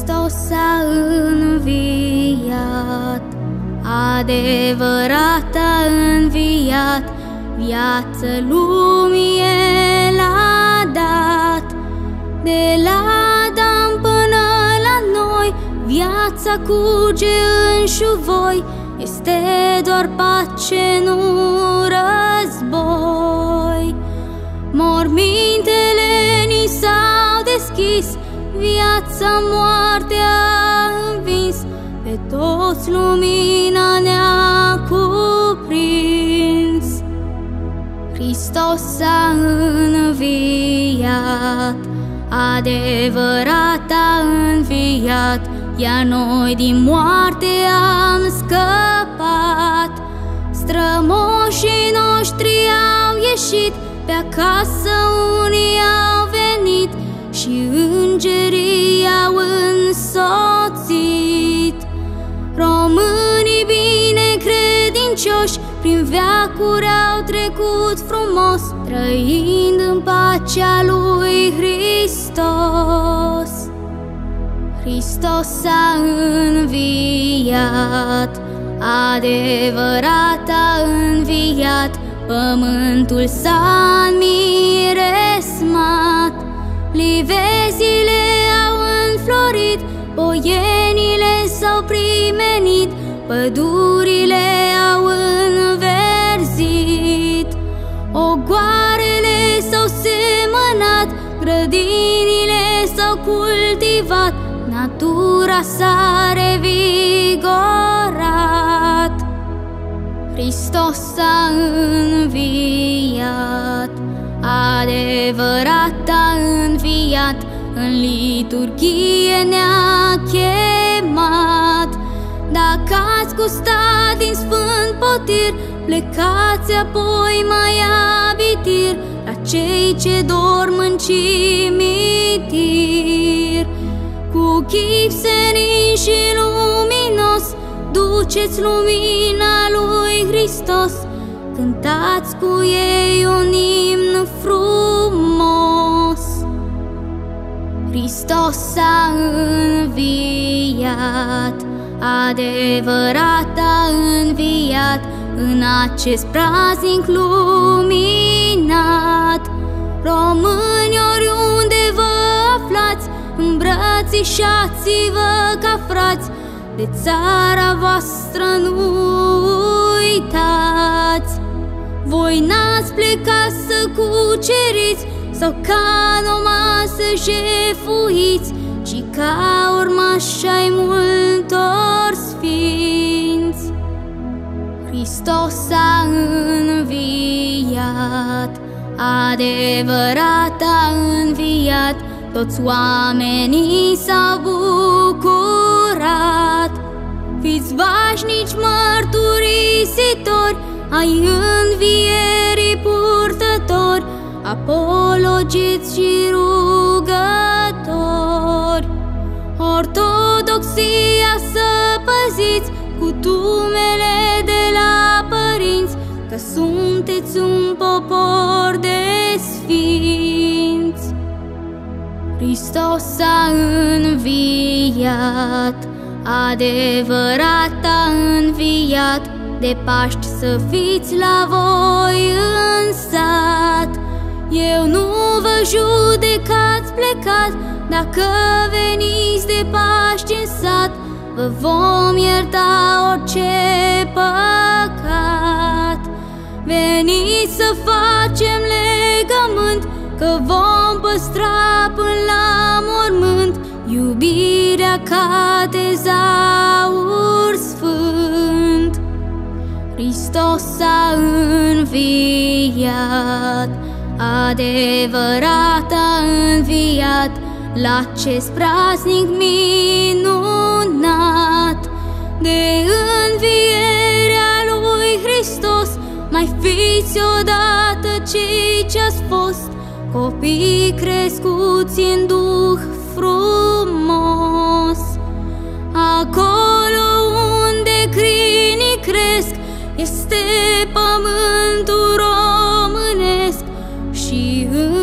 Hristos a înviat, adevărat a înviat, viață lumii El a dat. De la Adam până la noi, viața curge în șuvoi, este doar pace, nu război. Mormintele ni s-au deschis, viața moartea a învins, pe toți lumina ne-a cuprins. Hristos a înviat, adevărat a înviat, iar noi din moarte am scăpat. Strămoșii noștri au ieșit, pe acasă unii au venit și îngerii au însoțit. Românii binecredincioși prin veacuri au trecut frumos, trăind în pacea lui Hristos. Hristos a înviat, adevărat a înviat, pământul s-a înmiresmat. Livezile au înflorit, boienile s-au primenit, pădurile au înverzit. Ogoarele s-au semănat, grădinile s-au cultivat, natura s-a revigorat. Hristos a înviat, adevărat a înviat, în liturghie ne-a chemat. Dacă ați gustat din sfânt potir, plecați apoi mai abitir la cei ce dorm în cimitir. Cu chip senin și luminos, duceți lumina lui Hristos, cântați cu ei un imn frumos. Hristos a înviat, adevărat a înviat, în acest praznic luminat. Români, oriunde vă aflați, îmbrățișați-vă ca frați, de țara voastră nu uitați. Voi n-ați plecat să cuceriți sau ca nomad să jefuiți, ci ca urmași ai multor sfinți. Hristos a înviat, adevărat a înviat, toți oamenii s-au bucurat. Fiți vașnici mărturisitori ai învierii purtători, apologiți și rugători. Ortodoxia să păziți, cu tumele de la părinți, că sunteți un popor de sfinți. Hristos a înviat, adevărat a înviat, de Paști să fiți la voi în sat. Eu nu vă judec că ați plecat, dacă veniți de Paști în sat, vă vom ierta orice păcat. Veniți să facem legământ, că vom păstra până la mormânt iubirea ca tezaur sfânt. Hristos a înviat, adevărat a înviat, la acest praznic minunat. De învierea lui Hristos mai fiți odată cei ce-ați fost, copii crescuți în duh frumos. Acolo unde crinii cresc, este pământul românesc și